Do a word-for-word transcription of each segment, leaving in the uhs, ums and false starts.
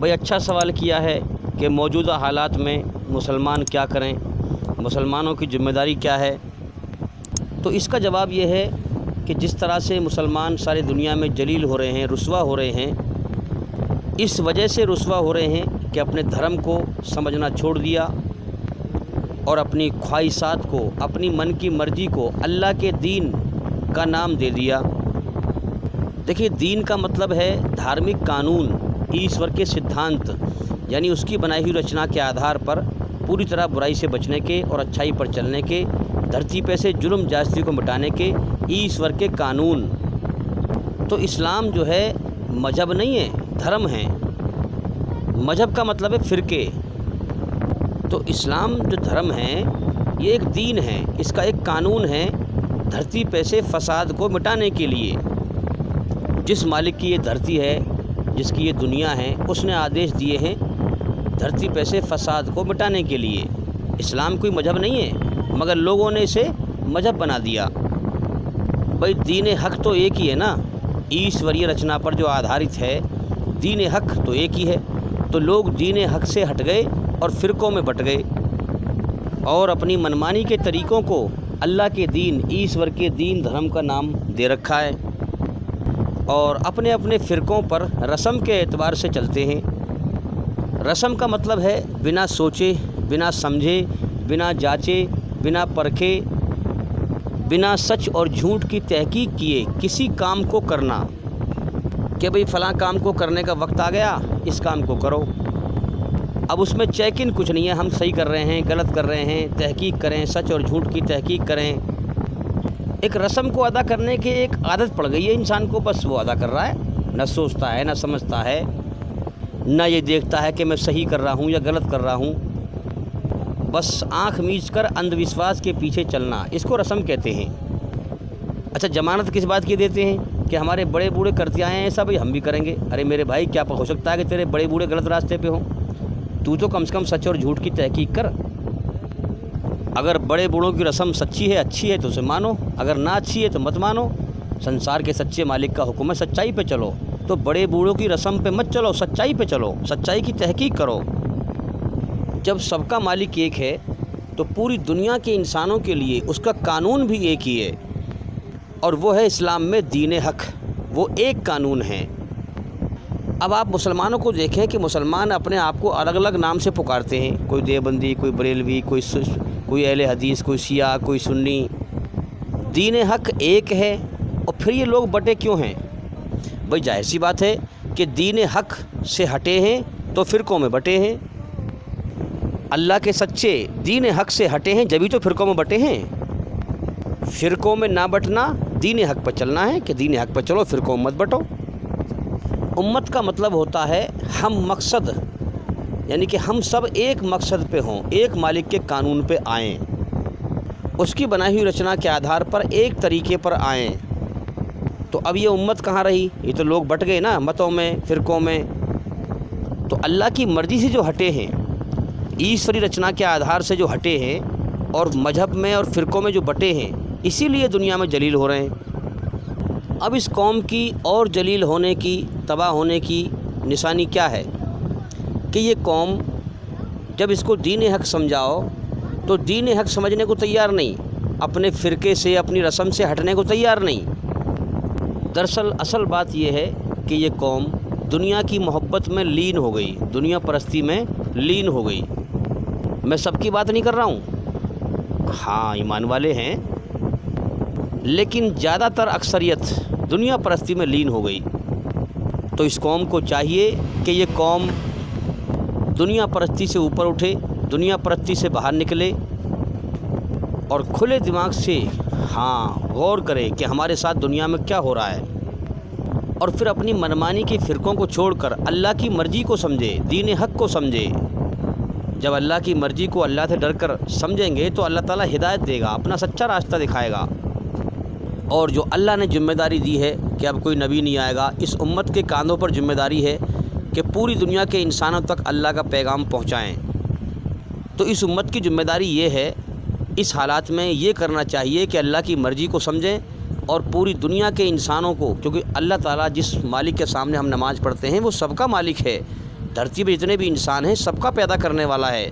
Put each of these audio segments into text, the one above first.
भाई अच्छा सवाल किया है कि मौजूदा हालात में मुसलमान क्या करें, मुसलमानों की ज़िम्मेदारी क्या है। तो इसका जवाब ये है कि जिस तरह से मुसलमान सारी दुनिया में जलील हो रहे हैं, रुसवा हो रहे हैं, इस वजह से रुसवा हो रहे हैं कि अपने धर्म को समझना छोड़ दिया और अपनी ख्वाहिशात को, अपनी मन की मर्ज़ी को अल्लाह के दीन का नाम दे दिया। देखिए, दीन का मतलब है धार्मिक कानून, ईश्वर के सिद्धांत, यानी उसकी बनाई हुई रचना के आधार पर पूरी तरह बुराई से बचने के और अच्छाई पर चलने के, धरती पे से जुल्म जास्ती को मिटाने के ईश्वर के कानून। तो इस्लाम जो है मज़हब नहीं है, धर्म है। मज़हब का मतलब है फ़िरके। तो इस्लाम जो धर्म है ये एक दीन है, इसका एक कानून है धरती पे से फ़साद को मिटाने के लिए। जिस मालिक की ये धरती है, जिसकी ये दुनिया है, उसने आदेश दिए हैं धरती पे से फ़साद को मिटाने के लिए। इस्लाम कोई मज़हब नहीं है, मगर लोगों ने इसे मज़हब बना दिया। भाई दीन हक़ तो एक ही है ना, ईश्वरीय रचना पर जो आधारित है, दीन हक़ तो एक ही है। तो लोग दीन हक़ से हट गए और फ़िरक़ों में बट गए और अपनी मनमानी के तरीक़ों को अल्लाह के दीन, ईश्वर के दीन, धर्म का नाम दे रखा है और अपने अपने फ़िरक़ों पर रस्म के एतबार से चलते हैं। रस्म का मतलब है बिना सोचे, बिना समझे, बिना जांचे, बिना परखे, बिना सच और झूठ की तहकीक किए किसी काम को करना कि भाई फ़लाँ काम को करने का वक्त आ गया, इस काम को करो। अब उसमें चेक इन कुछ नहीं है, हम सही कर रहे हैं, गलत कर रहे हैं, तहकीक करें, सच और झूठ की तहकीक करें। एक रस्म को अदा करने की एक आदत पड़ गई है इंसान को, बस वो अदा कर रहा है, न सोचता है, न समझता है, न ये देखता है कि मैं सही कर रहा हूँ या गलत कर रहा हूँ। बस आँख मीच कर अंधविश्वास के पीछे चलना, इसको रस्म कहते हैं। अच्छा, ज़मानत किस बात की देते हैं कि हमारे बड़े बूढ़े करते आए हैं, ऐसा भाई हम भी करेंगे। अरे मेरे भाई, क्या हो सकता है कि तेरे बड़े बूढ़े गलत रास्ते पे हों? तू तो कम से कम सच और झूठ की तहकीक कर। अगर बड़े बूढ़ों की रस्म सच्ची है, अच्छी है तो उसे मानो, अगर ना अच्छी है तो मत मानो। संसार के सच्चे मालिक का हुक्म है सच्चाई पे चलो। तो बड़े बूढ़ों की रस्म पे मत चलो, सच्चाई पे चलो, सच्चाई की तहकीक करो। जब सबका मालिक एक है तो पूरी दुनिया के इंसानों के लिए उसका कानून भी एक ही है और वो है इस्लाम में दीन हक़, वो एक कानून है। अब आप मुसलमानों को देखें कि मुसलमान अपने आप को अलग अलग नाम से पुकारते हैं, कोई देवबंदी, कोई बरेलवी, कोई कोई अहले हदीस, कोई शिया, कोई सुन्नी। दीन हक़ एक है और फिर ये लोग बटे क्यों हैं? भाई जाहिर सी बात है कि दीन हक़ से हटे हैं तो फ़िरक़ों में बटे हैं। अल्लाह के सच्चे दीन हक़ से हटे हैं जभी तो फ़िरक़ों में बटे हैं। फ़िरक़ों में ना बटना, दीन हक़ पर चलना है कि दीन हक़ पर चलो, फ़िरक़ों में मत बटो। उम्मत का मतलब होता है हम मकसद, यानी कि हम सब एक मकसद पे हों, एक मालिक के कानून पे आएँ, उसकी बनाई हुई रचना के आधार पर एक तरीके पर आएँ। तो अब ये उम्मत कहाँ रही? ये तो लोग बट गए ना मतों में, फ़िरक़ों में। तो अल्लाह की मर्ज़ी से जो हटे हैं, ईश्वरी रचना के आधार से जो हटे हैं और मज़हब में और फ़िरक़ों में जो बटे हैं, इसीलिए दुनिया में जलील हो रहे हैं। अब इस कौम की और जलील होने की, तबाह होने की निशानी क्या है कि ये कौम जब इसको दीन हक़ समझाओ तो दीन हक़ समझने को तैयार नहीं, अपने फ़िरके से, अपनी रस्म से हटने को तैयार नहीं। दरअसल असल बात यह है कि ये कौम दुनिया की मोहब्बत में लीन हो गई, दुनिया परस्ती में लीन हो गई। मैं सबकी बात नहीं कर रहा हूँ, हाँ ईमान वाले हैं, लेकिन ज़्यादातर अक्सरियत दुनिया परस्ती में लीन हो गई। तो इस कौम को चाहिए कि ये कौम दुनिया परस्ती से ऊपर उठे, दुनिया परस्ती से बाहर निकले और खुले दिमाग से हाँ गौर करे कि हमारे साथ दुनिया में क्या हो रहा है और फिर अपनी मनमानी के फ़िरक़ों को छोड़कर अल्लाह की मर्ज़ी को समझे, दीन हक़ को समझे। जब अल्लाह की मर्ज़ी को अल्लाह से डर कर समझेंगे तो अल्लाह ताला हिदायत देगा, अपना सच्चा रास्ता दिखाएगा। और जो अल्लाह ने ज़िम्मेदारी दी है कि अब कोई नबी नहीं आएगा, इस उम्मत के कांधों पर ज़िम्मेदारी है कि पूरी दुनिया के इंसानों तक अल्लाह का पैगाम पहुँचाएँ। तो इस उम्मत की ज़िम्मेदारी ये है, इस हालात में ये करना चाहिए कि अल्लाह की मर्ज़ी को समझें और पूरी दुनिया के इंसानों को, क्योंकि अल्लाह ताला जिस मालिक के सामने हम नमाज़ पढ़ते हैं वो सबका मालिक है, धरती पर जितने भी इंसान हैं सबका पैदा करने वाला है,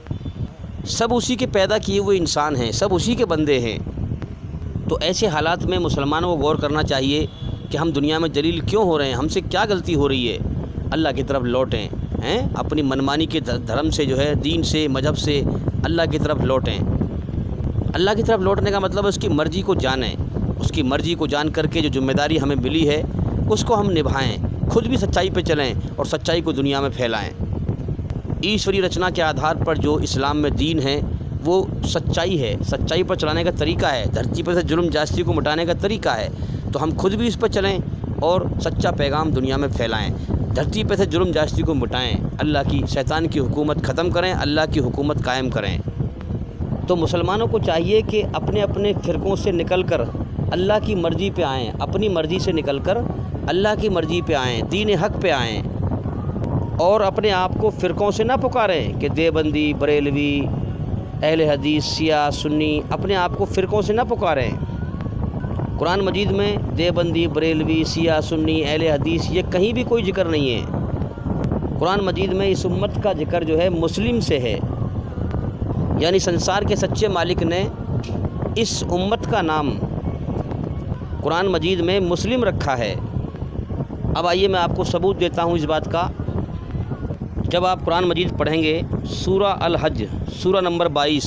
सब उसी के पैदा किए हुए इंसान हैं, सब उसी के बंदे हैं। तो ऐसे हालात में मुसलमानों को गौर करना चाहिए कि हम दुनिया में जलील क्यों हो रहे हैं, हमसे क्या गलती हो रही है। अल्लाह की तरफ लौटें, हैं अपनी मनमानी के धर्म से जो है, दीन से, मज़हब से अल्लाह की तरफ लौटें। अल्लाह की तरफ लौटने का मतलब है उसकी मर्ज़ी को जानें, उसकी मर्ज़ी को जान करके जो जिम्मेदारी हमें मिली है उसको हम निभाएं, खुद भी सच्चाई पे चलें और सच्चाई को दुनिया में फैलाएं। ईश्वरीय रचना के आधार पर जो इस्लाम में दीन है वो सच्चाई है, सच्चाई पर चलाने का तरीका है, धरती पर से जुल्म जास्ती को मिटाने का तरीका है। तो हम खुद भी इस पर चलें और सच्चा पैगाम दुनिया में फैलाएं, धरती पर से जुल्म जास्ती को मिटाएं, अल्लाह की, शैतान की हुकूमत ख़त्म करें, अल्लाह की हुकूमत कायम करें। तो मुसलमानों को चाहिए कि अपने अपने फ़िरक़ों से निकल कर अल्लाह की मर्ज़ी पे आएँ, अपनी मर्ज़ी से निकल कर अल्लाह की मर्ज़ी पे आएँ, दीन हक़ पे आएँ और अपने आप को फ़िरक़ों से ना पुकारें कि देवबंदी, बरेलवी, अहले हदीस, शिया, सुन्नी, अपने आप को फ़िरक़ों से ना पुकारें। कुरान मजीद में देवबंदी, बरेलवी, शिया, सुन्नी, अहले हदीस ये कहीं भी कोई जिक्र नहीं है। कुरान मजीद में इस उम्मत का जिक्र जो है मुस्लिम से है, यानी संसार के सच्चे मालिक ने इस उम्मत का नाम कुरान मजीद में मुस्लिम रखा है। अब आइए मैं आपको सबूत देता हूँ इस बात का। जब आप कुरान मजीद पढ़ेंगे सूरा अल हज, सूरा नंबर बाईस,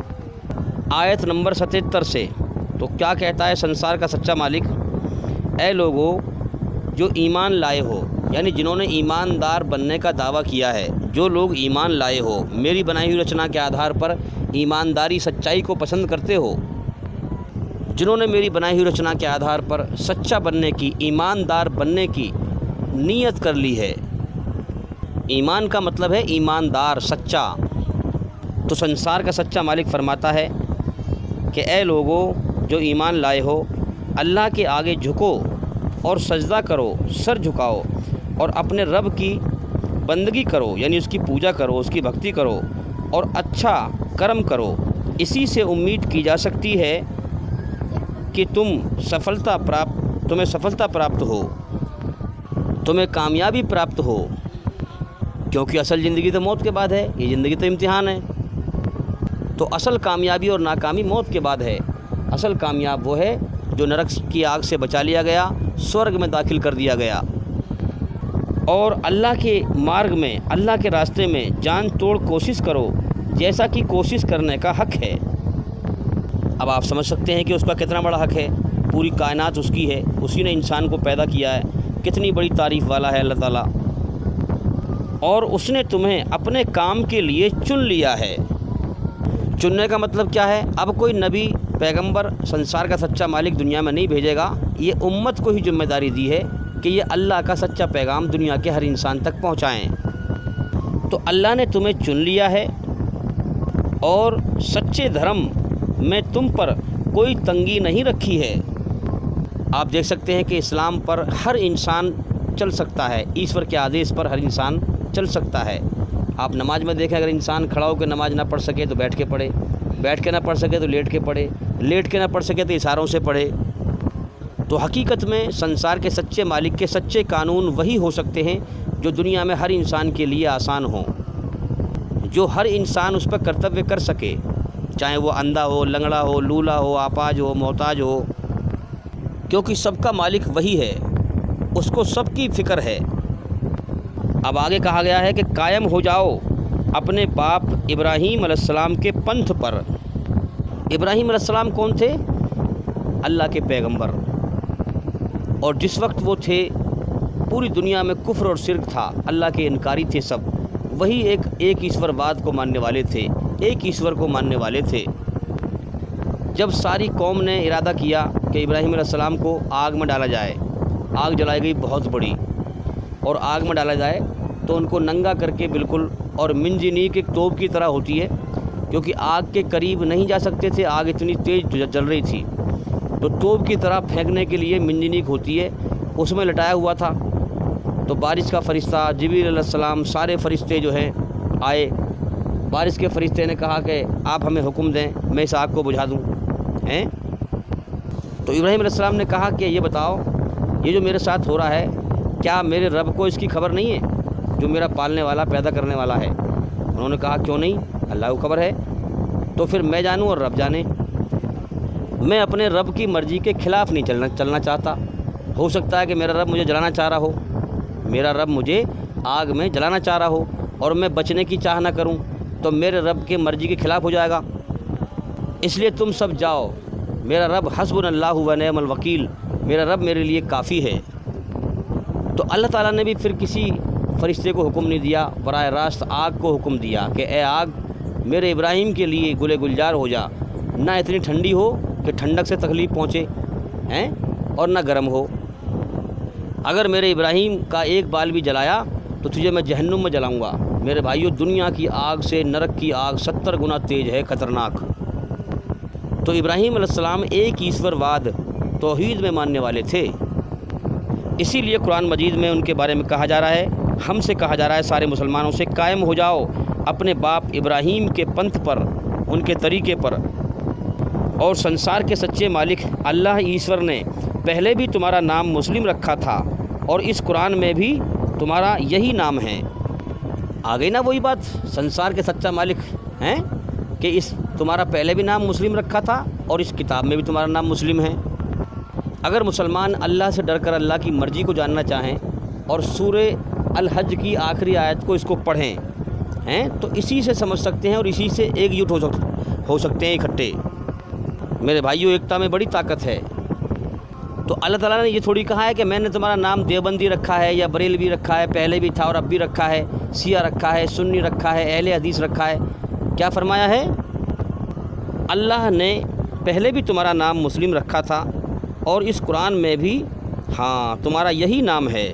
आयत नंबर सतहत्तर से, तो क्या कहता है संसार का सच्चा मालिक? ऐ लोगों जो ईमान लाए हो, यानी जिन्होंने ईमानदार बनने का दावा किया है, जो लोग ईमान लाए हो, मेरी बनाई हुई रचना के आधार पर ईमानदारी, सच्चाई को पसंद करते हो, जिन्होंने मेरी बनाई हुई रचना के आधार पर सच्चा बनने की, ईमानदार बनने की नीयत कर ली है। ईमान का मतलब है ईमानदार, सच्चा। तो संसार का सच्चा मालिक फरमाता है कि ऐ लोगों जो ईमान लाए हो, अल्लाह के आगे झुको और सजदा करो, सर झुकाओ और अपने रब की बंदगी करो, यानी उसकी पूजा करो, उसकी भक्ति करो और अच्छा कर्म करो। इसी से उम्मीद की जा सकती है कि तुम सफलता प्राप्त तुम्हें सफलता प्राप्त हो, तुम्हें कामयाबी प्राप्त हो, क्योंकि असल ज़िंदगी तो मौत के बाद है, ये ज़िंदगी तो इम्तिहान है। तो असल कामयाबी और नाकामी मौत के बाद है। असल कामयाब वो है जो नरक की आग से बचा लिया गया, स्वर्ग में दाखिल कर दिया गया और अल्लाह के मार्ग में, अल्लाह के रास्ते में जान तोड़ कोशिश करो, जैसा कि कोशिश करने का हक़ है। अब आप समझ सकते हैं कि उसका कितना बड़ा हक़ है। पूरी कायनात उसकी है, उसी ने इंसान को पैदा किया है, कितनी बड़ी तारीफ़ वाला है अल्लाह ताला। और उसने तुम्हें अपने काम के लिए चुन लिया है। चुनने का मतलब क्या है? अब कोई नबी, पैगंबर, संसार का सच्चा मालिक दुनिया में नहीं भेजेगा, ये उम्मत को ही जिम्मेदारी दी है कि ये अल्लाह का सच्चा पैगाम दुनिया के हर इंसान तक पहुँचाएँ। तो अल्लाह ने तुम्हें चुन लिया है और सच्चे धर्म में तुम पर कोई तंगी नहीं रखी है। आप देख सकते हैं कि इस्लाम पर हर इंसान चल सकता है, ईश्वर के आदेश पर हर इंसान चल सकता है। आप नमाज में देखें, अगर इंसान खड़ा होकर नमाज ना पढ़ सके तो बैठ के पढ़े, बैठ के ना पढ़ सके तो लेट के पढ़े, लेट के ना पढ़ सके तो इशारों से पढ़े। तो हकीकत में संसार के सच्चे मालिक के सच्चे कानून वही हो सकते हैं जो दुनिया में हर इंसान के लिए आसान हो, जो हर इंसान उस पर कर्तव्य कर सके, चाहे वो अंधा हो, लंगड़ा हो, लूला हो, आपाज हो, मोहताज हो, क्योंकि सबका मालिक वही है, उसको सबकी फ़िक्र है। अब आगे कहा गया है कि कायम हो जाओ अपने बाप इब्राहीम अलैहिस्सलाम के पंथ पर। इब्राहीम अलैहिस्सलाम कौन थे? अल्लाह के पैगंबर। और जिस वक्त वो थे पूरी दुनिया में कुफ्र और शिर्क था, अल्लाह के इनकारी थे सब। वही एक एक ईश्वरवाद को मानने वाले थे, एक ईश्वर को मानने वाले थे। जब सारी कौम ने इरादा किया कि इब्राहीम अलैहिस्सलाम को आग में डाला जाए, आग जलाई गई बहुत बड़ी, और आग में डाला जाए तो उनको नंगा करके बिल्कुल, और मिंजीनीक एक तोप की तरह होती है, क्योंकि आग के करीब नहीं जा सकते थे, आग इतनी तेज़ जल रही थी, तो तोप की तरह फेंकने के लिए मिंजीनीक होती है, उसमें लटाया हुआ था। तो बारिश का फ़रिश्ता जिब्रील अलैहिस्सलाम, सारे फ़रिश्ते जो हैं आए। बारिश के फ़रिश्ते ने कहा कि आप हमें हुक्म दें, मैं इस आग को बुझा दूँ हैं। तो इब्राहीम अलैहिस्सलाम ने कहा कि ये बताओ, ये जो मेरे साथ हो रहा है, क्या मेरे रब को इसकी खबर नहीं है? जो मेरा पालने वाला, पैदा करने वाला है। उन्होंने कहा क्यों नहीं, अल्लाह को खबर है। तो फिर मैं जानूँ और रब जाने। मैं अपने रब की मर्ज़ी के ख़िलाफ़ नहीं चलना चलना चाहता। हो सकता है कि मेरा रब मुझे जलाना चाह रहा हो, मेरा रब मुझे आग में जलाना चाह रहा हो और मैं बचने की चाह ना करूं, तो मेरे रब के मर्ज़ी के ख़िलाफ़ हो जाएगा। इसलिए तुम सब जाओ, मेरा रब हस्बुनल्लाहु व निअमल वकील, मेरा रब मेरे लिए काफ़ी है। तो अल्लाह ताला ने भी फिर किसी फरिश्ते को हुक्म नहीं दिया, बराह रास्त आग को हुक्म दिया कि ए आग, मेरे इब्राहिम के लिए गुले गुलजार हो जा, ना इतनी ठंडी हो कि ठंडक से तकलीफ़ पहुँचे हैं और ना गर्म हो। अगर मेरे इब्राहिम का एक बाल भी जलाया तो तुझे मैं जहन्नुम में जलाऊंगा। मेरे भाइयों, दुनिया की आग से नरक की आग सत्तर गुना तेज है, ख़तरनाक। तो इब्राहिम अलैहिस्सलाम एक ईश्वरवाद, तौहीद में मानने वाले थे। इसीलिए कुरान मजीद में उनके बारे में कहा जा रहा है, हमसे कहा जा रहा है सारे मुसलमानों से, कायम हो जाओ अपने बाप इब्राहिम के पंथ पर, उनके तरीके पर। और संसार के सच्चे मालिक अल्लाह ईश्वर ने पहले भी तुम्हारा नाम मुस्लिम रखा था और इस कुरान में भी तुम्हारा यही नाम है। आ गई ना वही बात, संसार के सच्चा मालिक हैं कि इस तुम्हारा पहले भी नाम मुस्लिम रखा था और इस किताब में भी तुम्हारा नाम मुस्लिम है। अगर मुसलमान अल्लाह से डरकर अल्लाह की मर्ज़ी को जानना चाहें और सूरे अल हज की आखिरी आयत को इसको पढ़ें हैं तो इसी से समझ सकते हैं और इसी से एकजुट हो सक हो सकते हैं इकट्ठे। मेरे भाइयों, एकता में बड़ी ताकत है। तो अल्लाह ताला ने ये थोड़ी कहा है कि मैंने तुम्हारा नाम देवबंदी रखा है या बरेलवी रखा है, पहले भी था और अब भी रखा है, शिया रखा है, सुन्नी रखा है, अहले हदीस रखा है। क्या फरमाया है? अल्लाह ने पहले भी तुम्हारा नाम मुस्लिम रखा था और इस कुरान में भी, हाँ, तुम्हारा यही नाम है।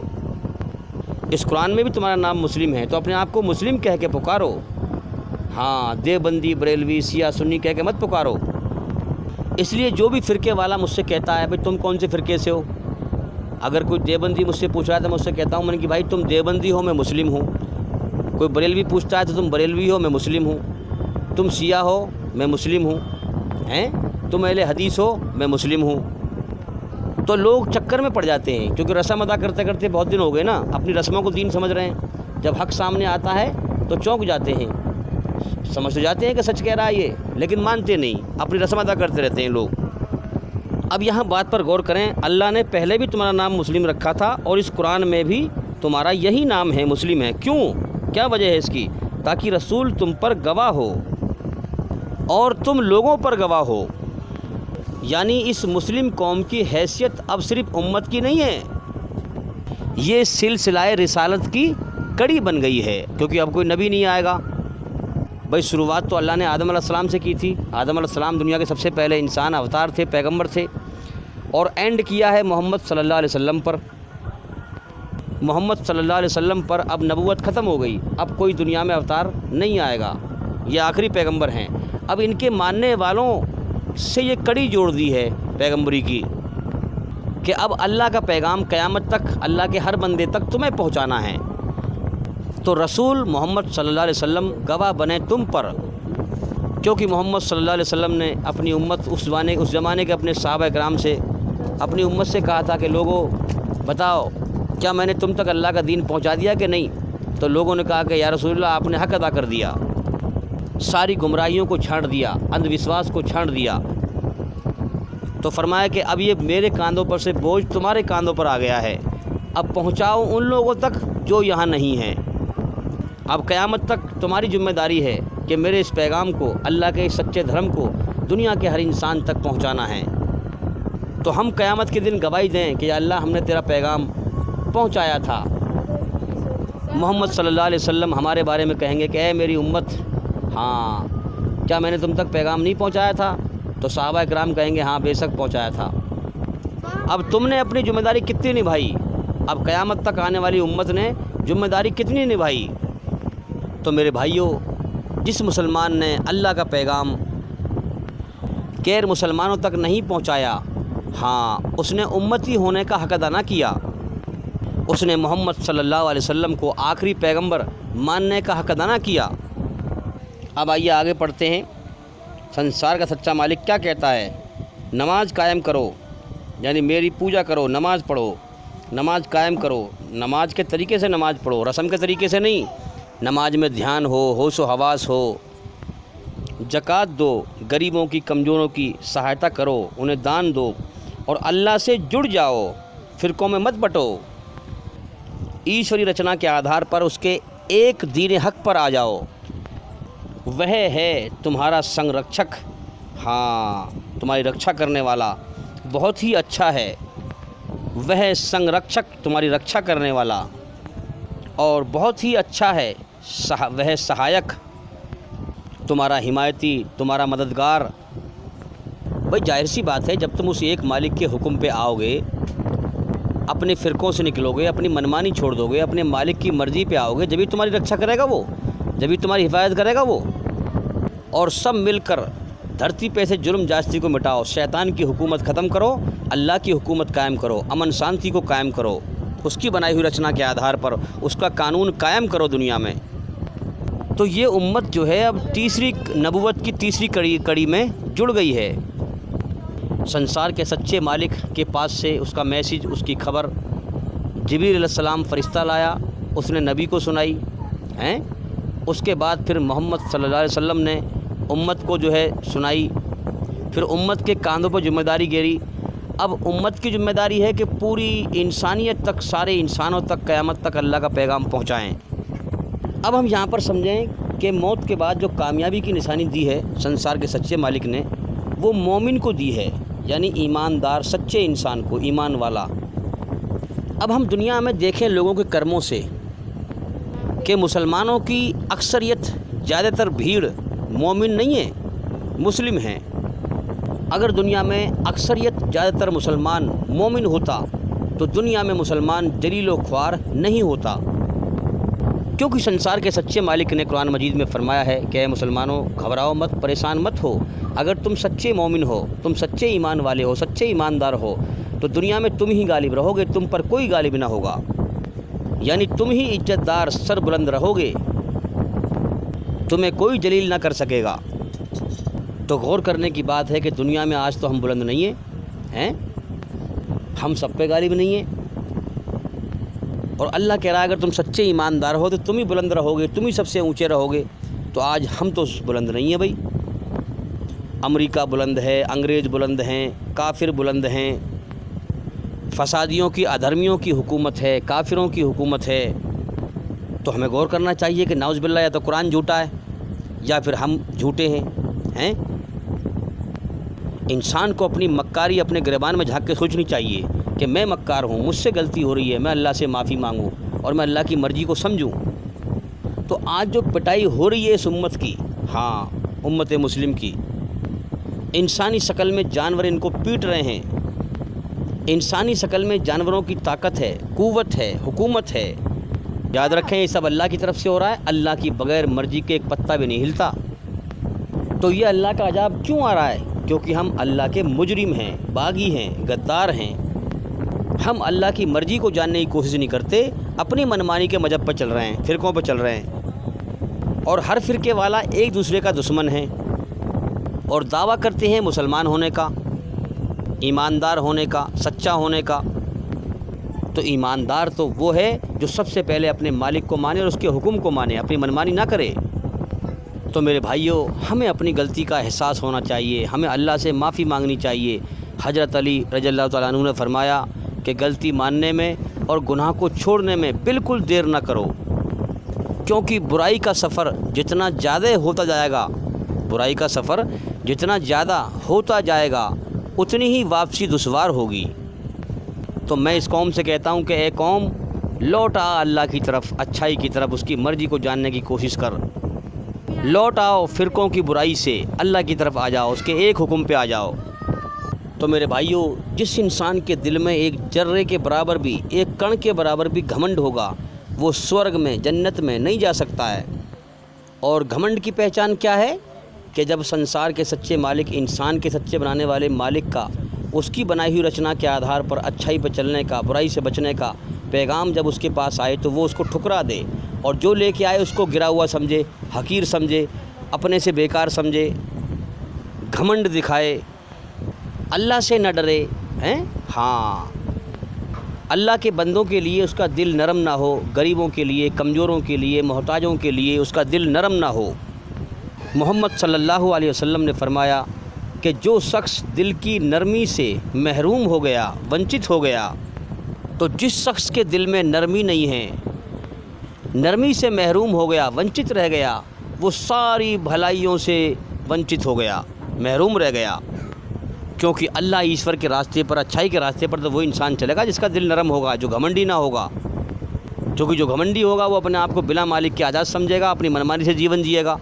इस कुरान में भी तुम्हारा नाम मुस्लिम है, तो अपने आप को मुस्लिम कह के पुकारो। हाँ, देवबंदी, बरेलवी, शिया, सुन्नी कह के मत पुकारो। इसलिए जो भी फ़िरके वाला मुझसे कहता है भाई तुम कौन से फ़िरके से हो, अगर कोई देवबंदी मुझसे पूछ रहा है तो मैं उससे कहता हूँ मैंने कि भाई तुम देवबंदी हो, मैं मुस्लिम हूँ। कोई बरेलवी पूछता है तो तुम बरेलवी हो, मैं मुस्लिम हूँ। तुम शिया हो, मैं मुस्लिम हूँ। हैं, तुम अहले हदीस हो, मैं मुस्लिम हूँ। तो लोग चक्कर में पड़ जाते हैं, क्योंकि रस्म अदा करते करते बहुत दिन हो गए ना, अपनी रस्मों को दीन समझ रहे हैं। जब हक़ सामने आता है तो चौंक जाते हैं, समझ तो जाते हैं कि सच कह रहा है ये, लेकिन मानते नहीं, अपनी रस्म अदा करते रहते हैं लोग। अब यहाँ बात पर गौर करें, अल्लाह ने पहले भी तुम्हारा नाम मुस्लिम रखा था और इस कुरान में भी तुम्हारा यही नाम है, मुस्लिम है। क्यों, क्या वजह है इसकी? ताकि रसूल तुम पर गवाह हो और तुम लोगों पर गवाह हो। यानी इस मुस्लिम कौम की हैसियत अब सिर्फ उम्मत की नहीं है, ये सिलसिलाए रिसालत की कड़ी बन गई है, क्योंकि अब कोई नबी नहीं आएगा। भाई शुरुआत तो अल्लाह ने आदम अलैहिस्सलाम से की थी। आदम अलैहिस्सलाम दुनिया के सबसे पहले इंसान, अवतार थे, पैगंबर थे, और एंड किया है मोहम्मद सल्लल्लाहु अलैहि वसल्लम पर। मोहम्मद सल्लल्लाहु अलैहि वसल्लम पर अब नबूवत ख़त्म हो गई, अब कोई दुनिया में अवतार नहीं आएगा, ये आखिरी पैगंबर हैं। अब इनके मानने वालों से ये कड़ी जोड़ दी है पैगंबरी की कि अब अल्लाह का पैगाम क़यामत तक, अल्लाह के हर बंदे तक तुम्हें पहुँचाना है। तो रसूल मोहम्मद सल्लल्लाहु अलैहि वसल्लम गवाह बने तुम पर, क्योंकि मोहम्मद सल्लल्लाहु अलैहि वसल्लम ने अपनी उम्मत उस ज़माने उस ज़माने के अपने सहाबा कराम से, अपनी उम्मत से कहा था कि लोगों बताओ क्या मैंने तुम तक अल्लाह का दीन पहुंचा दिया कि नहीं? तो लोगों ने कहा कि या रसूलल्लाह, आपने हक़ अदा कर दिया, सारी गुमराहियों को छांट दिया, अंधविश्वास को छांट दिया। तो फरमाया कि अब ये मेरे कांधों पर से बोझ तुम्हारे कांधों पर आ गया है, अब पहुँचाओ उन लोगों तक जो यहाँ नहीं हैं। अब क़यामत तक तुम्हारी जिम्मेदारी है कि मेरे इस पैगाम को, अल्लाह के इस सच्चे धर्म को दुनिया के हर इंसान तक पहुंचाना है। तो हम क़यामत के दिन गवाही दें कि अल्लाह, हमने तेरा पैगाम पहुंचाया था। मोहम्मद सल्लल्लाहु अलैहि वसल्लम हमारे बारे में कहेंगे कि ऐ मेरी उम्मत, हाँ, क्या मैंने तुम तक पैगाम नहीं पहुंचाया था? तो सहाबा किराम कहेंगे हाँ बेशक पहुंचाया था। अब तुमने अपनी जिम्मेदारी कितनी निभाई? अब क़यामत तक आने वाली उम्मत ने जिम्मेदारी कितनी निभाई? तो मेरे भाइयों, जिस मुसलमान ने अल्लाह का पैगाम गैर मुसलमानों तक नहीं पहुंचाया, हाँ, उसने उम्मती होने का हक़ अदा ना किया, उसने मोहम्मद सल्लल्लाहु अलैहि वसल्लम को आखिरी पैगंबर मानने का हक़ अदा ना किया। अब आइए आगे पढ़ते हैं। संसार का सच्चा मालिक क्या कहता है? नमाज कायम करो, यानी मेरी पूजा करो, नमाज पढ़ो, नमाज कायम करो, नमाज के तरीके से नमाज पढ़ो, रस्म के तरीके से नहीं। नमाज में ध्यान हो, होश व हवास हो, ज़कात दो, गरीबों की कमज़ोरों की सहायता करो, उन्हें दान दो और अल्लाह से जुड़ जाओ, फ़िरक़ों में मत बटो। ईश्वरी रचना के आधार पर उसके एक दीन हक़ पर आ जाओ। वह है तुम्हारा संरक्षक, हाँ तुम्हारी रक्षा करने वाला बहुत ही अच्छा है। वह संरक्षक तुम्हारी रक्षा करने वाला और बहुत ही अच्छा है। सहा, वह सहायक तुम्हारा हिमायती, तुम्हारा मददगार। भाई जाहिर सी बात है, जब तुम उस एक मालिक के हुक्म पे आओगे, अपने फ़िरक़ों से निकलोगे, अपनी मनमानी छोड़ दोगे, अपने मालिक की मर्ज़ी पे आओगे, जब भी तुम्हारी रक्षा करेगा वो, जब भी तुम्हारी हिफाजत करेगा वो। और सब मिलकर धरती पे से जुर्म जास्ती को मिटाओ, शैतान की हुकूमत ख़त्म करो, अल्लाह की हुकूमत कायम करो, अमन शांति को कायम करो, उसकी बनाई हुई रचना के आधार पर उसका कानून कायम करो दुनिया में। तो ये उम्मत जो है अब तीसरी नबूवत की तीसरी कड़ी कड़ी में जुड़ गई है। संसार के सच्चे मालिक के पास से उसका मैसेज, उसकी खबर जिब्रील अलैहिस्सलाम फ़रिश्ता लाया, उसने नबी को सुनाई हैं। उसके बाद फिर मोहम्मद सल्लल्लाहु अलैहि वसल्लम ने उम्मत को जो है सुनाई। फिर उम्मत के कांधों पर जिम्मेदारी गिरी। अब उम्मत की जिम्मेदारी है कि पूरी इंसानियत तक, सारे इंसानों तक, क़यामत तक अल्लाह का पैगाम पहुँचाएँ। अब हम यहाँ पर समझें कि मौत के बाद जो कामयाबी की निशानी दी है संसार के सच्चे मालिक ने, वो मोमिन को दी है, यानी ईमानदार सच्चे इंसान को, ईमान वाला। अब हम दुनिया में देखें लोगों के कर्मों से कि मुसलमानों की अक्सरियत, ज़्यादातर भीड़ मोमिन नहीं है, मुस्लिम हैं। अगर दुनिया में अक्सरियत ज़्यादातर मुसलमान मोमिन होता तो दुनिया में मुसलमान जलील व ख्वार नहीं होता, क्योंकि संसार के सच्चे मालिक ने कुरान मजीद में फरमाया है कि मुसलमानों घबराओ मत, परेशान मत हो। अगर तुम सच्चे मोमिन हो, तुम सच्चे ईमान वाले हो, सच्चे ईमानदार हो, तो दुनिया में तुम ही गालिब रहोगे, तुम पर कोई गालिब ना होगा, यानी तुम ही इज्जतदार, सर बुलंद रहोगे, तुम्हें कोई जलील ना कर सकेगा। तो गौर करने की बात है कि दुनिया में आज तो हम बुलंद नहीं हैं, हैं? हम सब पे गालिब नहीं हैं। और अल्लाह कह रहा है अगर तुम सच्चे ईमानदार हो तो तुम ही बुलंद रहोगे, तुम ही सबसे ऊंचे रहोगे। तो आज हम तो बुलंद नहीं हैं भाई। अमेरिका बुलंद है, अंग्रेज़ बुलंद हैं, काफिर बुलंद हैं, फसादियों की, अधर्मियों की हुकूमत है, काफिरों की हुकूमत है। तो हमें गौर करना चाहिए कि नाउज़ बिल्लाह या तो कुरान झूठा है या फिर हम झूठे हैं, हैं? इंसान को अपनी मक्कारी अपने गिरबान में झांक के सोचनी चाहिए कि मैं मक्कार हूँ, मुझसे गलती हो रही है, मैं अल्लाह से माफ़ी मांगूँ और मैं अल्लाह की मर्ज़ी को समझूँ। तो आज जो पिटाई हो रही है इस उम्मत की, हाँ उम्मत मुस्लिम की, इंसानी शक्ल में जानवर इनको पीट रहे हैं। इंसानी शक्ल में जानवरों की ताकत है, क़ुव्वत है, हुकूमत है। याद रखें ये सब अल्लाह की तरफ से हो रहा है। अल्लाह की बग़ैर मर्ज़ी के एक पत्ता भी नहीं हिलता। तो ये अल्लाह का अजाब क्यों आ रहा है? क्योंकि हम अल्लाह के मुजरिम हैं, बागी हैं, गद्दार हैं। हम अल्लाह की मर्ज़ी को जानने की कोशिश नहीं करते, अपनी मनमानी के मज़हब पर चल रहे हैं, फ़िरक़ों पर चल रहे हैं। और हर फ़िरके वाला एक दूसरे का दुश्मन है और दावा करते हैं मुसलमान होने का, ईमानदार होने का, सच्चा होने का। तो ईमानदार तो वो है जो सबसे पहले अपने मालिक को माने और उसके हुक्म को माने, अपनी मनमानी ना करे। तो मेरे भाइयों, हमें अपनी गलती का एहसास होना चाहिए, हमें अल्लाह से माफ़ी मांगनी चाहिए। हज़रत अली रज़ियल्लाहु तआला अन्हु ने फरमाया कि गलती मानने में और गुनाह को छोड़ने में बिल्कुल देर ना करो, क्योंकि बुराई का सफ़र जितना ज़्यादा होता जाएगा, बुराई का सफ़र जितना ज़्यादा होता जाएगा उतनी ही वापसी दुश्वार होगी। तो मैं इस कौम से कहता हूँ कि ए कौम, लौट आ अल्लाह की तरफ, अच्छाई की तरफ, उसकी मर्ज़ी को जानने की कोशिश कर। लौट आओ फ़िरक़ों की बुराई से, अल्लाह की तरफ आ जाओ, उसके एक हुक्म पे आ जाओ। तो मेरे भाइयों, जिस इंसान के दिल में एक जर्रे के बराबर भी, एक कण के बराबर भी घमंड होगा, वो स्वर्ग में, जन्नत में नहीं जा सकता है। और घमंड की पहचान क्या है? कि जब संसार के सच्चे मालिक, इंसान के सच्चे बनाने वाले मालिक का, उसकी बनाई हुई रचना के आधार पर अच्छाई पर चलने का, बुराई से बचने का पैगाम जब उसके पास आए तो वो उसको ठुकरा दे और जो लेके आए उसको गिरा हुआ समझे, हकीर समझे, अपने से बेकार समझे, घमंड दिखाए, अल्लाह से न डरे हैं। हाँ, अल्लाह के बंदों के लिए उसका दिल नरम ना हो, गरीबों के लिए, कमज़ोरों के लिए, मोहताजों के लिए उसका दिल नरम ना हो। मोहम्मद सल्लल्लाहु अलैहि वसल्लम ने फरमाया कि जो शख्स दिल की नरमी से महरूम हो गया, वंचित हो गया, तो जिस शख्स के दिल में नरमी नहीं है, नरमी से महरूम हो गया, वंचित रह गया, वो सारी भलाइयों से वंचित हो गया, महरूम रह गया। क्योंकि अल्लाह ईश्वर के रास्ते पर, अच्छाई के रास्ते पर तो वो इंसान चलेगा जिसका दिल नरम होगा, जो घमंडी ना होगा। क्योंकि जो घमंडी होगा वो अपने आप को बिला मालिक के आज़ाद समझेगा, अपनी मनमानी से जीवन जिएगा।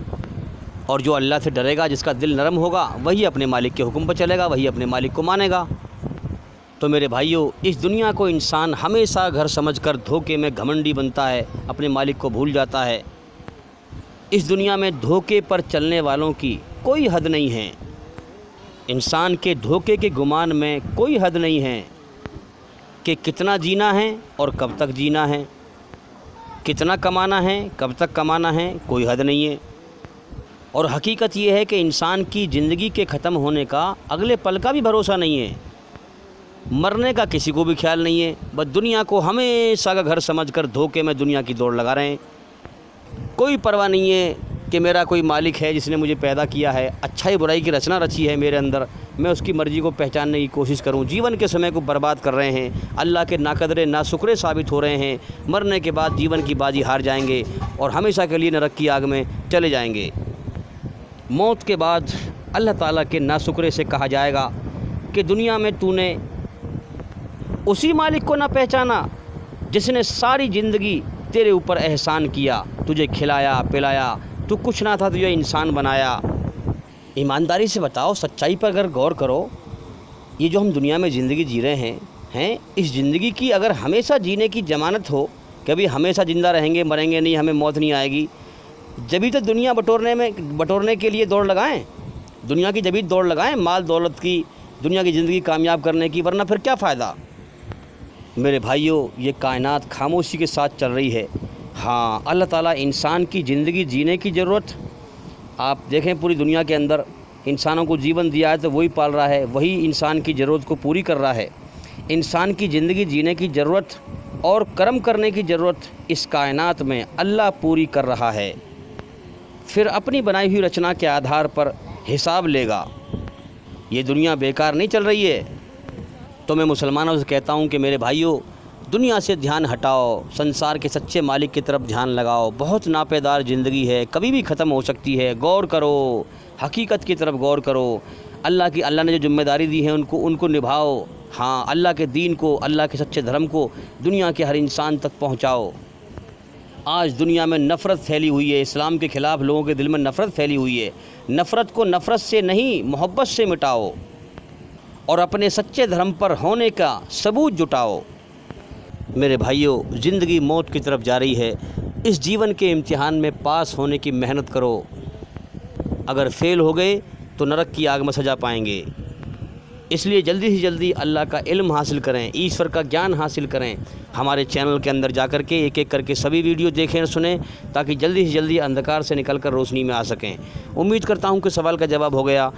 और जो अल्लाह से डरेगा, जिसका दिल नरम होगा, वही अपने मालिक के हुक्म पर चलेगा, वही अपने मालिक को मानेगा। तो मेरे भाइयों, इस दुनिया को इंसान हमेशा घर समझकर धोखे में घमंडी बनता है, अपने मालिक को भूल जाता है। इस दुनिया में धोखे पर चलने वालों की कोई हद नहीं है। इंसान के धोखे के गुमान में कोई हद नहीं है कि कितना जीना है और कब तक जीना है, कितना कमाना है, कब तक कमाना है, कोई हद नहीं है। और हकीकत ये है कि इंसान की ज़िंदगी के ख़त्म होने का अगले पल का भी भरोसा नहीं है, मरने का किसी को भी ख्याल नहीं है। बस दुनिया को हमेशा का घर समझकर धोखे में दुनिया की दौड़ लगा रहे हैं। कोई परवाह नहीं है कि मेरा कोई मालिक है जिसने मुझे पैदा किया है, अच्छाई बुराई की रचना रची है मेरे अंदर, मैं उसकी मर्ज़ी को पहचानने की कोशिश करूं। जीवन के समय को बर्बाद कर रहे हैं, अल्लाह के नाकदरे नाशुक्रे साबित हो रहे हैं। मरने के बाद जीवन की बाजी हार जाएंगे और हमेशा के लिए नरक की आग में चले जाएंगे। मौत के बाद अल्लाह ताला के नाशुक्रे से कहा जाएगा कि दुनिया में तूने उसी मालिक को ना पहचाना जिसने सारी ज़िंदगी तेरे ऊपर एहसान किया, तुझे खिलाया पिलाया, तू कुछ ना था, तुझे इंसान बनाया। ईमानदारी से बताओ, सच्चाई पर अगर गौर करो, ये जो हम दुनिया में ज़िंदगी जी रहे हैं हैं इस ज़िंदगी की अगर हमेशा जीने की ज़मानत हो, कभी हमेशा ज़िंदा रहेंगे, मरेंगे नहीं, हमें मौत नहीं आएगी, जभी तो दुनिया बटोरने में बटोरने के लिए दौड़ लगाएं, दुनिया की जभी दौड़ लगाएं, माल दौलत की, दुनिया की ज़िंदगी कामयाब करने की, वरना फिर क्या फ़ायदा। मेरे भाइयों, ये कायनात खामोशी के साथ चल रही है। हाँ, अल्लाह ताला इंसान की ज़िंदगी जीने की ज़रूरत, आप देखें पूरी दुनिया के अंदर इंसानों को जीवन दिया है तो वही पाल रहा है, वही इंसान की ज़रूरत को पूरी कर रहा है। इंसान की ज़िंदगी जीने की ज़रूरत और कर्म करने की ज़रूरत इस कायनात में अल्लाह पूरी कर रहा है, फिर अपनी बनाई हुई रचना के आधार पर हिसाब लेगा। ये दुनिया बेकार नहीं चल रही है। तो मैं मुसलमानों से कहता हूँ कि मेरे भाइयों, दुनिया से ध्यान हटाओ, संसार के सच्चे मालिक की तरफ ध्यान लगाओ। बहुत नापेदार ज़िंदगी है, कभी भी ख़त्म हो सकती है। गौर करो, हकीकत की तरफ गौर करो। अल्लाह की अल्लाह ने जो जिम्मेदारी दी है उनको उनको निभाओ। हाँ, अल्लाह के दीन को, अल्लाह के सच्चे धर्म को दुनिया के हर इंसान तक पहुँचाओ। आज दुनिया में नफ़रत फैली हुई है, इस्लाम के ख़िलाफ़ लोगों के दिल में नफ़रत फैली हुई है। नफ़रत को नफ़रत से नहीं, मोहब्बत से मिटाओ और अपने सच्चे धर्म पर होने का सबूत जुटाओ। मेरे भाइयों, ज़िंदगी मौत की तरफ जा रही है। इस जीवन के इम्तिहान में पास होने की मेहनत करो। अगर फेल हो गए तो नरक की आग में सजा पाएंगे। इसलिए जल्दी से जल्दी अल्लाह का इल्म हासिल करें, ईश्वर का ज्ञान हासिल करें। हमारे चैनल के अंदर जा कर के एक एक करके सभी वीडियो देखें और सुनें, ताकि जल्दी से जल्दी अंधकार से निकल कर रोशनी में आ सकें। उम्मीद करता हूँ कि सवाल का जवाब हो गया।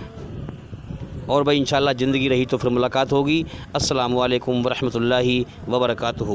और भाई इंशाल्लाह ज़िंदगी रही तो फिर मुलाकात होगी। अस्सलामु अलैकुम वरहमतुल्लाहि वबरकातुहू।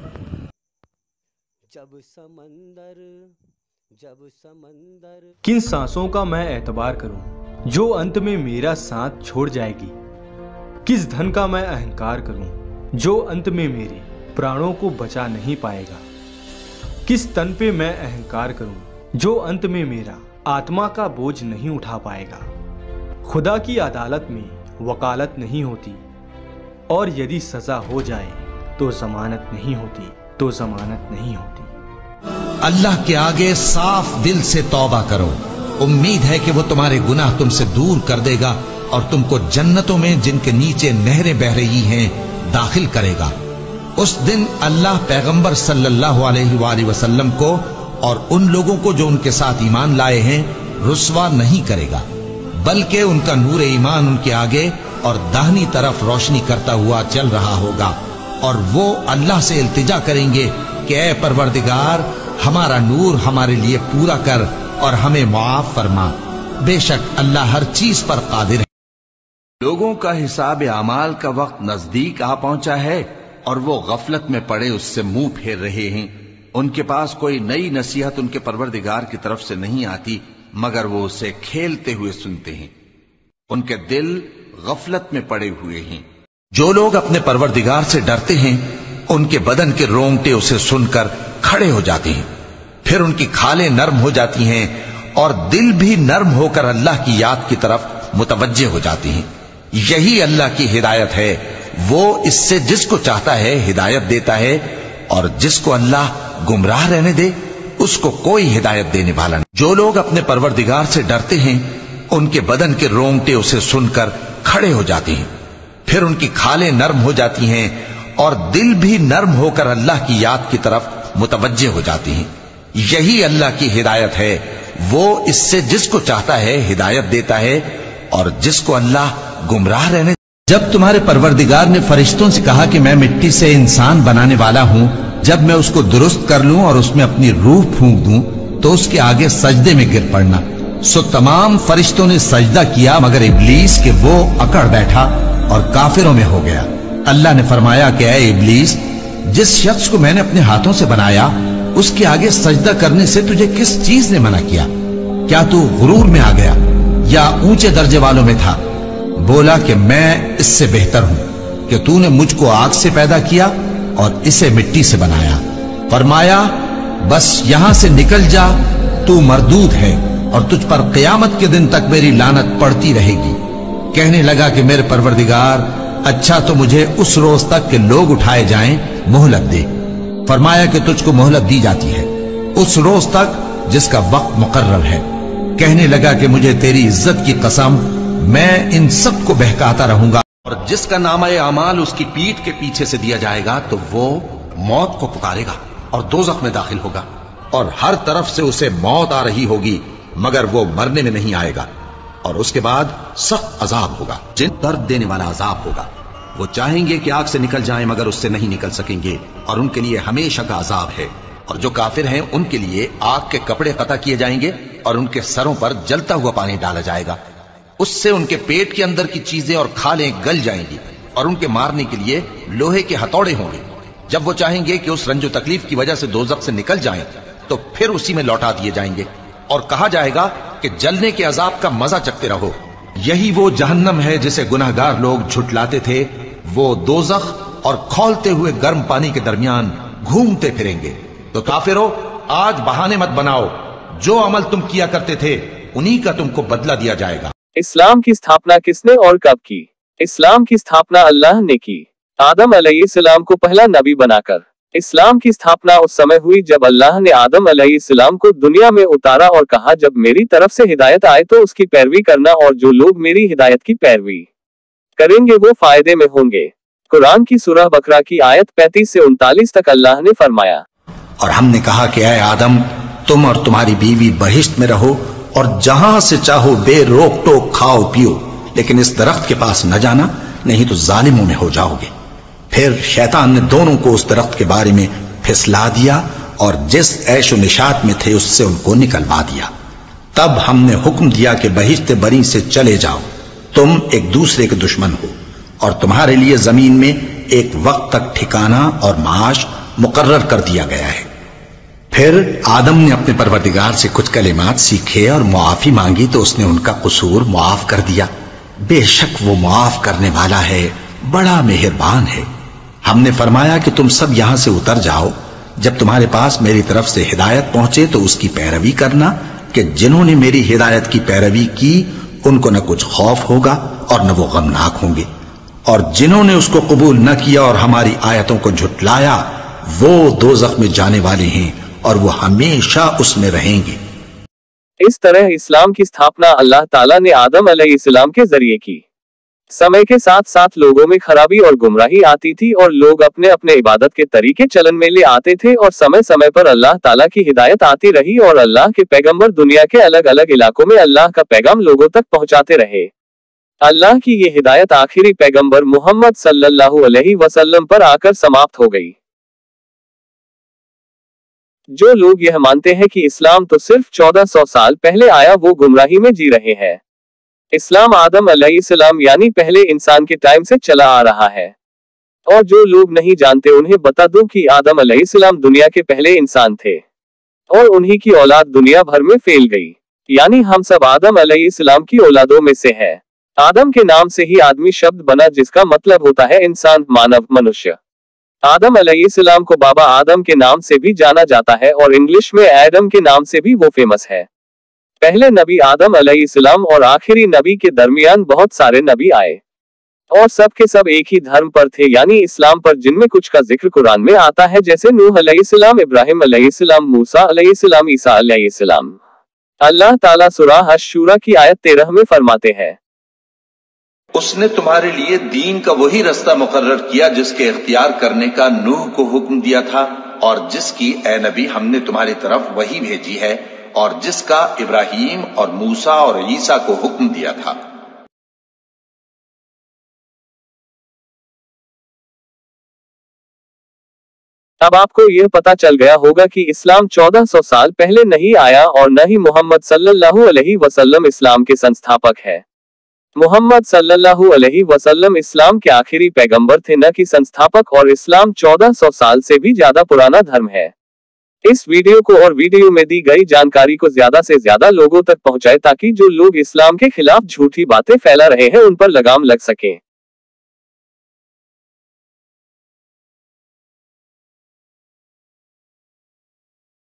जब समंदर जब समंदर किन सांसों का मैं एतबार करूं जो अंत में मेरा साथ छोड़ जाएगी। किस धन का मैं अहंकार करूं जो अंत में मेरे प्राणों को बचा नहीं पाएगा। किस तन पे मैं अहंकार करूं जो अंत में मेरा आत्मा का बोझ नहीं उठा पाएगा। खुदा की अदालत में वकालत नहीं होती, और यदि सजा हो जाए तो जमानत नहीं होती तो जमानत नहीं होती। अल्लाह के आगे साफ दिल से तौबा करो, उम्मीद है कि वो तुम्हारे गुनाह तुमसे दूर कर देगा और तुमको जन्नतों में जिनके नीचे नहरें बह रही हैं दाखिल करेगा। उस दिन अल्लाह पैगंबर सल्लल्लाहु अलैहि वसल्लम को और उन लोगों को जो उनके साथ ईमान लाए हैं रुस्वा नहीं करेगा, बल्कि उनका नूर ईमान उनके आगे और दाहिनी तरफ रोशनी करता हुआ चल रहा होगा। और वो अल्लाह से इल्तिजा करेंगे कि ऐ परवरदिगार, हमारा नूर हमारे लिए पूरा कर और हमें मुआफ फरमा। बेशक अल्लाह हर चीज पर कादिर है। लोगों का हिसाब अमाल का वक्त नजदीक आ पहुंचा है, और वो गफलत में पड़े उससे मुंह फेर रहे हैं। उनके पास कोई नई नसीहत उनके परवरदिगार की तरफ से नहीं आती, मगर वो उसे खेलते हुए सुनते हैं। उनके दिल गफलत में पड़े हुए हैं। जो लोग अपने परवरदिगार से डरते हैं, उनके बदन के रोंगटे उसे सुनकर खड़े हो जाते हैं, फिर उनकी खालें नर्म हो जाती हैं और दिल भी नर्म होकर अल्लाह की याद की तरफ मुतवज्जे हो जाते हैं। यही अल्लाह की हिदायत है। वो इससे जिसको चाहता है हिदायत देता है, और जिसको अल्लाह गुमराह रहने दे उसको कोई हिदायत देने वाला नहीं। जो लोग अपने परवरदिगार से डरते हैं, उनके बदन के रोंगटे उसे सुनकर खड़े हो जाते हैं, फिर उनकी खालें नर्म हो जाती हैं और दिल भी नर्म होकर अल्लाह की याद की तरफ मुतवज्जे हो जाते हैं। यही अल्लाह की हिदायत है। वो इससे जिसको चाहता है हिदायत देता है, और जिसको अल्लाह गुमराह रहने। जब तुम्हारे परवरदिगार ने फरिश्तों से कहा कि मैं मिट्टी से इंसान बनाने वाला हूं, जब मैं उसको दुरुस्त कर लूं और उसमें अपनी रूह फूंक दूं, तो उसके आगे सजदे में गिर पड़ना। सो तमाम फरिश्तों ने सजदा किया मगर इब्लीस के वो अकड़ बैठा और काफिरों में हो गया। अल्लाह ने फरमाया कि ऐ इब्लीस, जिस शख्स को मैंने अपने हाथों से बनाया उसके आगे सजदा करने से तुझे किस चीज ने मना किया? क्या तू गुरूर में आ गया या ऊंचे दर्जे वालों में था? बोला कि मैं इससे बेहतर हूं कि तूने मुझको आग से पैदा किया और इसे मिट्टी से बनाया। फरमाया, बस यहां से निकल जा, तू मरदूद है और तुझ पर क़यामत के दिन तक मेरी लानत पड़ती रहेगी। कहने लगा कि मेरे परवरदिगार, अच्छा तो मुझे उस रोज तक के लोग उठाए जाएं मोहलत दे। फरमाया कि तुझको मोहलत दी जाती है उस रोज तक जिसका वक्त मुकर्रर है। कहने लगा कि मुझे तेरी इज्जत की कसम, मैं इन सब को बहकाता रहूंगा, और जिसका नामा-ए अमाल उसकी पीठ के पीछे से दिया जाएगा तो वो मौत को पुकारेगा और दोज़ख में दाखिल होगा, और हर तरफ से उसे मौत आ रही होगी मगर वो मरने में नहीं आएगा, और उसके बाद सख्त अजाब होगा, जिन दर्द देने वाला अजाब होगा। वो चाहेंगे कि आग से निकल जाएं मगर उससे नहीं निकल सकेंगे, और उनके लिए हमेशा का अजाब है। और जो काफिर हैं उनके लिए आग के कपड़े कता किए जाएंगे और उनके सरों पर जलता हुआ पानी डाला जाएगा। उससे उनके पेट के अंदर की चीजें और खालें गल जाएंगी, और उनके मारने के लिए लोहे के हथौड़े होंगे। जब वो चाहेंगे कि उस रंजो तकलीफ की वजह से दोज़ख से निकल जाएं, तो फिर उसी में लौटा दिए जाएंगे और कहा जाएगा कि जलने के अजाब का मजा चखते रहो। यही वो जहन्नम है जिसे गुनाहगार लोग झुटलाते थे। वो दोज़ख और खौलते हुए गर्म पानी के दरमियान घूमते फिरेंगे। तो काफिरों, आज बहाने मत बनाओ, जो अमल तुम किया करते थे उन्हीं का तुमको बदला दिया जाएगा। इस्लाम की स्थापना किसने और कब की? इस्लाम की स्थापना अल्लाह ने की, आदम अलैहिस्सलाम को पहला नबी बनाकर। इस्लाम की स्थापना उस समय हुई जब अल्लाह ने आदम अलैहिस्सलाम को दुनिया में उतारा और कहा, जब मेरी तरफ से हिदायत आए तो उसकी पैरवी करना, और जो लोग मेरी हिदायत की पैरवी करेंगे वो फायदे में होंगे। कुरान की सूरह बकरा की आयत पैंतीस से उनतालीस तक अल्लाह ने फरमाया, और हमने कहा कि ऐ आदम, तुम और तुम्हारी बीवी बहिश्त में रहो और जहां से चाहो बेरोक टोक खाओ पियो, लेकिन इस दरख्त के पास न जाना, नहीं तो जालिमों में हो जाओगे। फिर शैतान ने दोनों को उस दरख्त के बारे में फिसला दिया और जिस ऐशो निशात में थे उससे उनको निकलवा दिया। तब हमने हुक्म दिया कि बहिश्त बरी से चले जाओ, तुम एक दूसरे के दुश्मन हो, और तुम्हारे लिए जमीन में एक वक्त तक ठिकाना और माश मुकर्रर कर दिया गया है। फिर आदम ने अपने परवरदिगार से कुछ कलिमात सीखे और मुआफी मांगी तो उसने उनका कसूर मुआफ कर दिया। बेशक वो मुआफ करने वाला है, बड़ा मेहरबान है। हमने फरमाया कि तुम सब यहां से उतर जाओ, जब तुम्हारे पास मेरी तरफ से हिदायत पहुंचे तो उसकी पैरवी करना, कि जिन्होंने मेरी हिदायत की पैरवी की उनको न कुछ खौफ होगा और न वो गमनाक होंगे, और जिन्होंने उसको कबूल न किया और हमारी आयतों को झुटलाया वो दोज़ख में जाने वाले हैं और वो हमेशा उसमें रहेंगे। इस तरह इस्लाम की स्थापना अल्लाह ताला ने आदम अलैहिस्सलाम के जरिए की। समय के साथ साथ लोगों में खराबी और गुमराही आती थी और लोग अपने अपने इबादत के तरीके चलन में ले आते थे, और समय समय पर अल्लाह ताला की हिदायत आती रही और अल्लाह के पैगंबर दुनिया के अलग अलग इलाकों में अल्लाह का पैगाम लोगों तक पहुंचाते रहे। अल्लाह की ये हिदायत आखिरी पैगंबर मोहम्मद सल्लल्लाहु अलैहि वसल्लम पर आकर समाप्त हो गई। जो लोग यह मानते हैं कि इस्लाम तो सिर्फ चौदह सौ साल पहले आया, वो गुमराही में जी रहे हैं। इस्लाम आदम अलैहिस्सलाम यानी पहले इंसान के टाइम से चला आ रहा है। और जो लोग नहीं जानते उन्हें बता दूं कि आदम अलैहिस्सलाम दुनिया के पहले इंसान थे और उन्हीं की औलाद दुनिया भर में फैल गई, यानी हम सब आदम अलैहिस्सलाम की औलादों में से है। आदम के नाम से ही आदमी शब्द बना, जिसका मतलब होता है इंसान, मानव, मनुष्य। आदम अलैहिस्सलाम को बाबा आदम के नाम से भी जाना जाता है और इंग्लिश में एडम के नाम से भी वो फेमस है। पहले नबी आदम अलैहिस्सलाम और आखिरी नबी के दरमियान बहुत सारे नबी आए और सब के सब एक ही धर्म पर थे, यानी इस्लाम पर, जिनमें कुछ का जिक्र कुरान में आता है, जैसे नूह अलैहिस्सलाम, इब्राहिम अलैहिस्सलाम, मूसा अलैहिस्सलाम, ईसा अलैहिस्सलाम। अल्लाह ताला सूरह अश-शूरा की आयत तेरह में फरमाते हैं, उसने तुम्हारे लिए दीन का वही रास्ता मुकर्रर किया जिसके इख्तियार करने का नूह को हुक्म दिया था और जिसकी ए नबी हमने तुम्हारी तरफ वही भेजी है और जिसका इब्राहिम और मूसा और ईसा को हुक्म दिया था। अब आपको यह पता चल गया होगा कि इस्लाम चौदह सौ साल पहले नहीं आया और न ही मोहम्मद सल्लल्लाहु अलैहि वसल्लम इस्लाम के संस्थापक है। मोहम्मद सल्लल्लाहु अलैहि वसल्लम इस्लाम के आखिरी पैगंबर थे, न कि संस्थापक, और इस्लाम चौदह सौ साल से भी ज्यादा पुराना धर्म है। इस वीडियो को और वीडियो में दी गई जानकारी को ज्यादा से ज्यादा लोगों तक पहुंचाए ताकि जो लोग इस्लाम के खिलाफ झूठी बातें फैला रहे हैं उन पर लगाम लग सके।